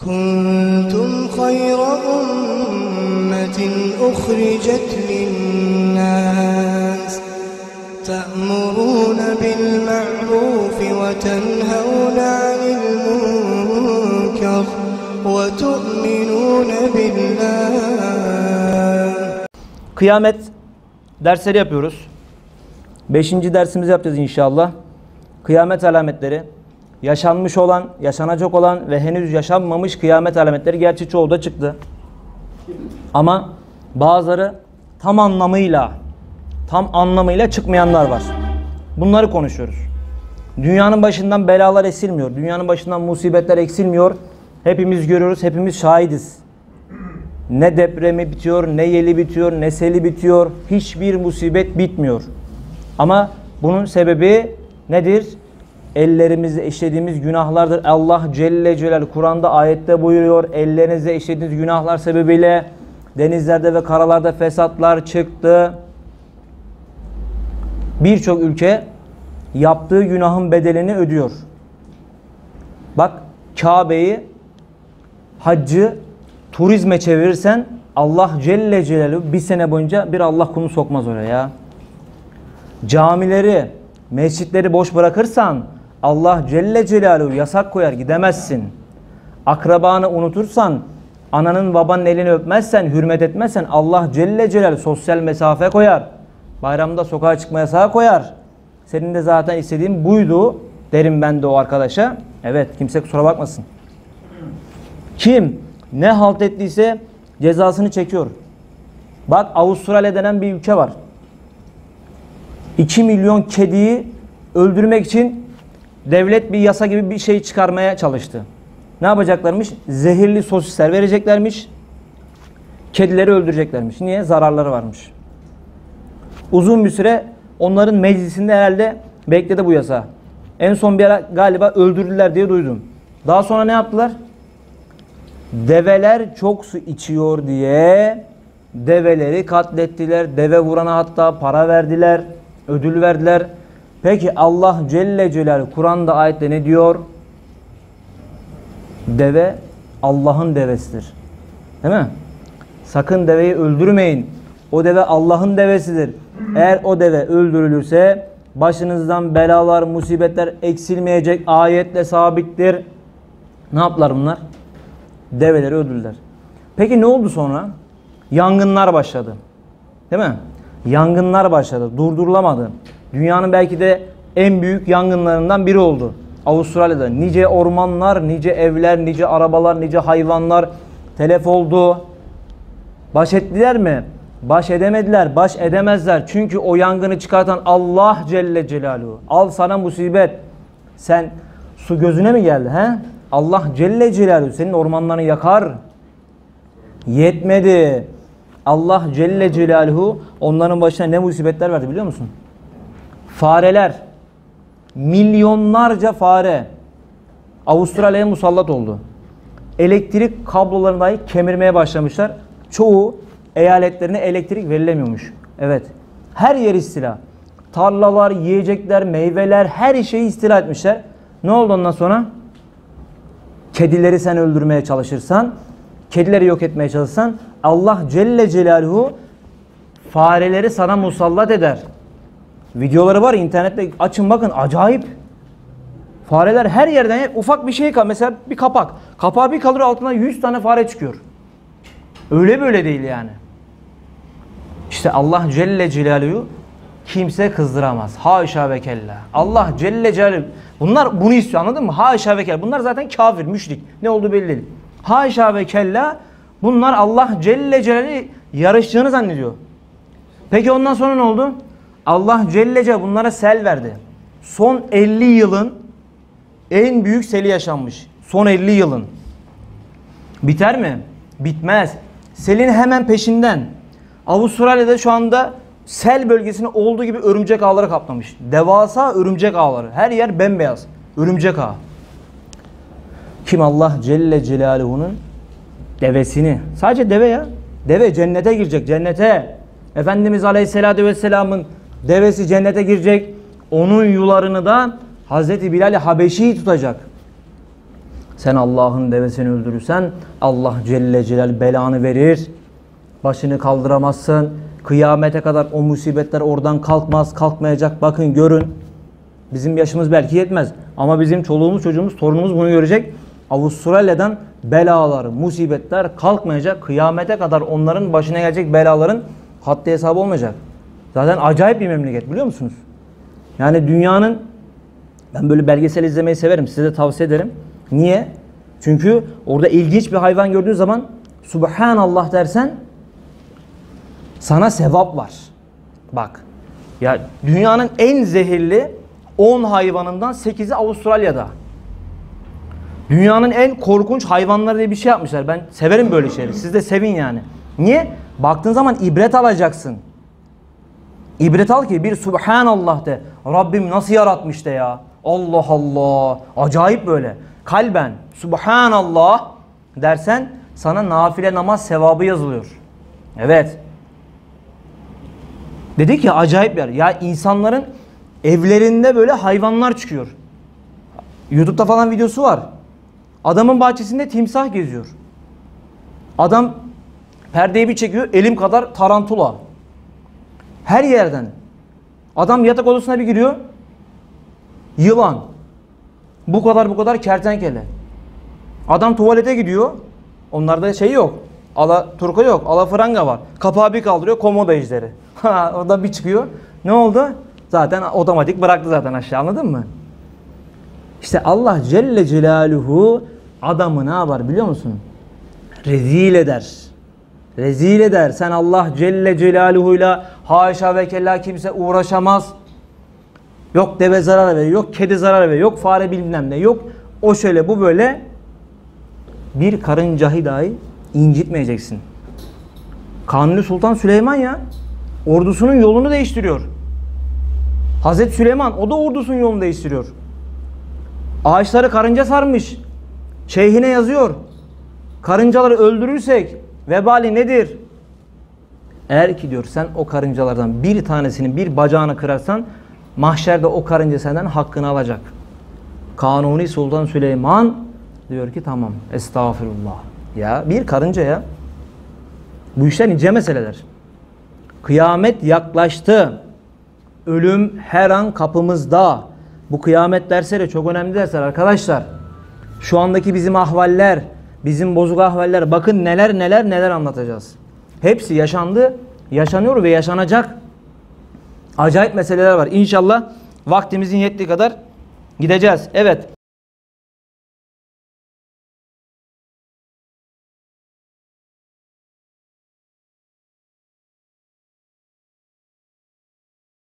كنتم خير أمة أخرجت للناس تأمرون بالمعروف وتنهون عن المنكر وتؤمنون بالله. Kıyamet dersleri yapıyoruz. 5. dersimizi yapacağız inşallah. Kıyamet alametleri, yaşanmış olan, yaşanacak olan ve henüz yaşanmamış kıyamet alametleri, gerçi çoğu da çıktı. Ama bazıları tam anlamıyla çıkmayanlar var. Bunları konuşuyoruz. Dünyanın başından belalar eksilmiyor. Dünyanın başından musibetler eksilmiyor. Hepimiz görüyoruz, hepimiz şahidiz. Ne depremi bitiyor, ne yeli bitiyor, ne seli bitiyor. Hiçbir musibet bitmiyor. Ama bunun sebebi nedir? Ellerimizle işlediğimiz günahlardır. Allah Celle Celaluhu Kur'an'da ayette buyuruyor. Ellerinizle işlediğiniz günahlar sebebiyle denizlerde ve karalarda fesatlar çıktı. Birçok ülke yaptığı günahın bedelini ödüyor. Bak, Kabe'yi, haccı turizme çevirirsen Allah Celle Celaluhu bir sene boyunca bir Allah kulunu sokmaz oraya ya. Camileri, mescitleri boş bırakırsan Allah Celle Celaluhu yasak koyar, gidemezsin. Akrabanı unutursan, ananın babanın elini öpmezsen, hürmet etmezsen Allah Celle Celaluhu sosyal mesafe koyar. Bayramda sokağa çıkma yasağı koyar. Senin de zaten istediğin buydu derim ben de o arkadaşa. Evet, kimse kusura bakmasın. Kim ne halt ettiyse cezasını çekiyor. Bak, Avustralya denen bir ülke var. 2 milyon kediyi öldürmek için devlet bir yasa gibi bir şey çıkarmaya çalıştı. Ne yapacaklarmış? Zehirli sosisler vereceklermiş. Kedileri öldüreceklermiş. Niye? Zararları varmış. Uzun bir süre onların meclisinde herhalde bekledi bu yasa. En son bir ara galiba öldürdüler diye duydum. Daha sonra ne yaptılar? Develer çok su içiyor diye develeri katlettiler. Deve vurana hatta para verdiler, ödül verdiler. Peki Allah Celle Celaluhu Kur'an'da ayette ne diyor? Deve Allah'ın devesidir. Değil mi? Sakın deveyi öldürmeyin. O deve Allah'ın devesidir. Eğer o deve öldürülürse başınızdan belalar, musibetler eksilmeyecek, ayetle sabittir. Ne yaptılar bunlar? Develeri öldürdüler. Peki ne oldu sonra? Yangınlar başladı. Değil mi? Yangınlar başladı. Durdurulamadı. Dünyanın belki de en büyük yangınlarından biri oldu. Avustralya'da nice ormanlar, nice evler, nice arabalar, nice hayvanlar telef oldu. Baş ettiler mi? Baş edemediler, baş edemezler. Çünkü o yangını çıkartan Allah Celle Celaluhu. Al sana musibet. Sen su gözüne mi geldi? He? Allah Celle Celaluhu senin ormanlarını yakar. Yetmedi. Allah Celle Celaluhu onların başına ne musibetler verdi biliyor musun? Fareler. Milyonlarca fare Avustralya'ya musallat oldu. Elektrik kablolarını dahi kemirmeye başlamışlar. Çoğu eyaletlerine elektrik verilemiyormuş. Evet. Her yer istila. Tarlalar, yiyecekler, meyveler, her şeyi istila etmişler. Ne oldu ondan sonra? Kedileri sen öldürmeye çalışırsan, kedileri yok etmeye çalışırsan Allah Celle Celaluhu fareleri sana musallat eder. Videoları var internette, açın bakın, acayip. Fareler her yerden, ufak bir şey kal. Mesela bir kapak. Kapağı bir kalır, altından 100 tane fare çıkıyor. Öyle böyle değil yani. İşte Allah Celle Celaluhu kimse kızdıramaz. Haşa ve kella. Allah Celle Celaluhu. Bunlar bunu istiyor, anladın mı? Haşa ve kella. Bunlar zaten kafir, müşrik. Ne olduğu belli değil. Haşa ve kella. Bunlar Allah Celle Celaluhu yarıştığını zannediyor. Peki ondan sonra ne oldu? Allah Celle Celaluhu bunlara sel verdi. Son 50 yılın en büyük seli yaşanmış. Son 50 yılın. Biter mi? Bitmez. Selin hemen peşinden Avustralya'da şu anda sel bölgesini olduğu gibi örümcek ağları kaplamış. Devasa örümcek ağları. Her yer bembeyaz. Örümcek ağı. Kim? Allah Celle Celaluhu'nun devesini. Sadece deve ya. Deve cennete girecek. Cennete. Efendimiz Aleyhisselatü Vesselam'ın devesi cennete girecek. Onun yularını da Hazreti Bilal-i Habeşi'yi tutacak. Sen Allah'ın devesini öldürürsen Allah Celle Celal belanı verir. Başını kaldıramazsın. Kıyamete kadar o musibetler oradan kalkmaz, kalkmayacak. Bakın görün. Bizim yaşımız belki yetmez. Ama bizim çoluğumuz, çocuğumuz, torunumuz bunu görecek. Avustralya'dan belalar, musibetler kalkmayacak. Kıyamete kadar onların başına gelecek belaların haddi hesabı olmayacak. Zaten acayip bir memleket biliyor musunuz? Yani dünyanın, ben böyle belgesel izlemeyi severim. Size de tavsiye ederim. Niye? Çünkü orada ilginç bir hayvan gördüğün zaman Subhanallah dersen sana sevap var. Bak. Ya dünyanın en zehirli 10 hayvanından 8'i Avustralya'da. Dünyanın en korkunç hayvanları diye bir şey yapmışlar. Ben severim böyle şeyleri. Siz de sevin yani. Niye? Baktığın zaman ibret alacaksın. İbret al ki bir Subhanallah de. Rabbim nasıl yaratmış de ya. Allah Allah. Acayip böyle. Kalben Subhanallah dersen sana nafile namaz sevabı yazılıyor. Evet. Dedik ya acayip bir yer. Ya insanların evlerinde böyle hayvanlar çıkıyor. YouTube'da falan videosu var. Adamın bahçesinde timsah geziyor. Adam perdeyi bir çekiyor, elim kadar tarantula. Her yerden. Adam yatak odasına bir giriyor. Yılan. Bu kadar kertenkele. Adam tuvalete gidiyor. Onlarda şey yok. Alaturka yok. Alafranga var. Kapağı bir kaldırıyor. Komodo ejderi. Orada bir çıkıyor. Ne oldu? Zaten otomatik bıraktı zaten aşağı, anladın mı? İşte Allah Celle Celaluhu adamı ne yapar biliyor musun? Rezil eder. Rezil eder. Sen Allah Celle Celaluhu'yla haşa ve kella kimse uğraşamaz. Yok deve zarar veriyor, yok kedi zarar veriyor, yok fare bilmem ne, yok o şöyle bu böyle. Bir karıncayı dahi incitmeyeceksin. Kanuni Sultan Süleyman ya, ordusunun yolunu değiştiriyor. Hazreti Süleyman o da ordusunun yolunu değiştiriyor. Ağaçları karınca sarmış. Şeyhine yazıyor. Karıncaları öldürürsek vebali nedir? Eğer ki diyor sen o karıncalardan bir tanesinin bir bacağını kırarsan mahşerde o karınca senden hakkını alacak. Kanuni Sultan Süleyman diyor ki tamam estağfurullah. Ya bir karınca ya. Bu işler ince meseleler. Kıyamet yaklaştı. Ölüm her an kapımızda. Bu kıyamet dersleri çok önemli dersler arkadaşlar. Şu andaki bizim ahvaller, bizim bozuk ahvaller, bakın neler anlatacağız. Hepsi yaşandı, yaşanıyor ve yaşanacak. Acayip meseleler var. İnşallah vaktimizin yettiği kadar gideceğiz. Evet,